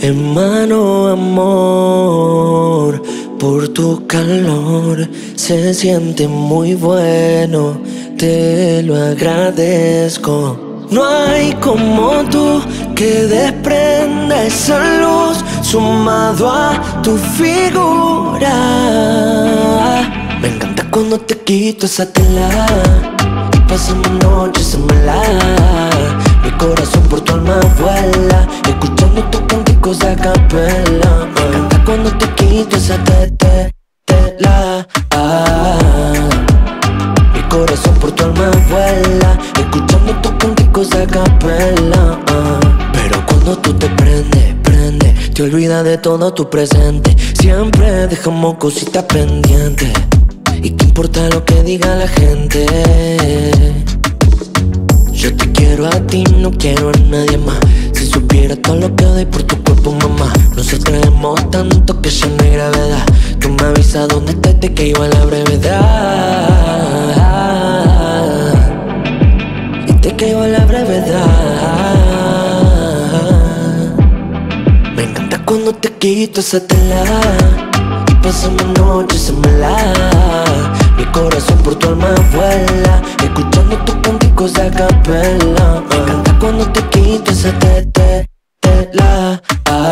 Hermano, amor, por tu calor se siente muy bueno, te lo agradezco. No hay como tú que desprenda esa luz sumado a tu figura. Me encanta cuando te quito esa tela y pasamos noches en mala. Mi corazón por tu alma vuela, escuchando tus cánticos a capela. Me encanta cuando te quito esa tela. Mi corazón por tu alma vuela, escuchando tus cánticos a capela. Pero cuando tú te prendes, te olvidas de todo tu presente. Siempre dejamos cositas pendientes. ¿Y qué importa lo que diga la gente? Yo te quiero a ti, no quiero a nadie más. Si supiera todo lo que doy por tu cuerpo, mamá. Nos atraemos tanto que ya no hay gravedad. Tú me avisas dónde estés, te caigo a la brevedad. Y te caigo a la brevedad. Me encanta cuando te quito esa tela y pasamos noches en mala. Mi corazón por tu alma vuela, escuchando tus cánticos a capela. Me encanta cuando te quito esa tela.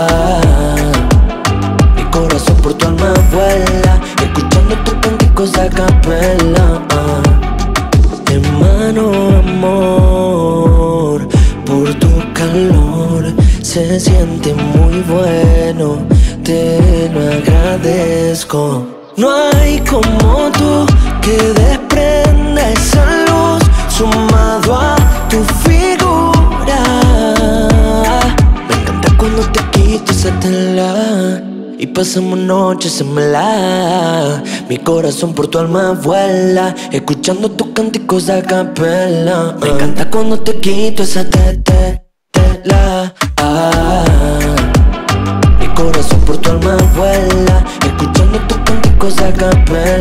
Mi corazón por tu alma vuela, escuchando tus cánticos a capela. Hermano, amor, por tu calor se siente muy bueno, te lo agradezco. No hay como tú que desprenda esa luz sumado a tu figura. Me encanta cuando te quito esa tela y pasamos noches en mala. Mi corazón por tu alma vuela, escuchando tus cánticos a capela. Me encanta cuando te quito esa tela. Mi corazón por tu alma vuela, escuchando tus cánticos a capela.